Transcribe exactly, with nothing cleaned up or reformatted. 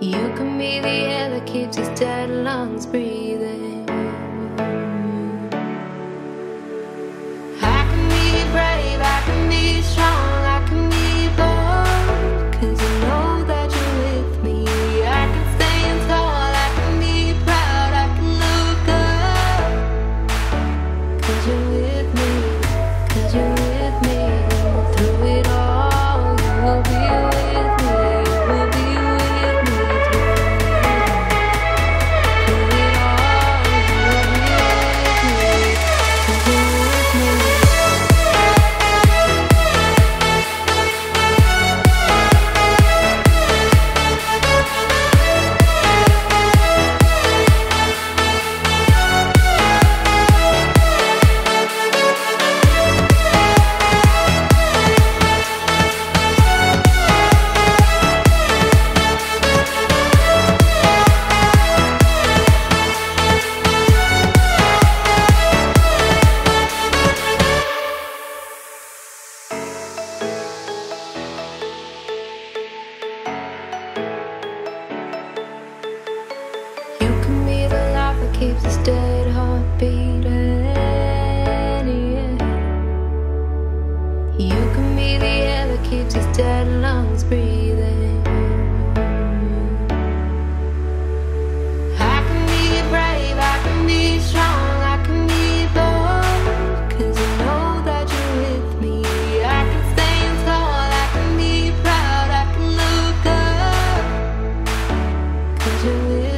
You can be the air that keeps these dead lungs breathing. I can be brave, I can be strong, I can be bold, 'cause I know that you're with me. I can stand tall, I can be proud, I can look up, 'cause you're with me, 'cause you're with me. Through it all, you will be with me, you will be with me. Through it all, you will be with me, 'cause you're with me. You can be the life that keeps this dead heart beating, yeah. You can be the air that keeps these dead lungs breathing. I can be brave, I can be strong, I can be bold, 'cause I know that you're with me. I can stand tall, I can be proud, I can look up, 'cause you're with me.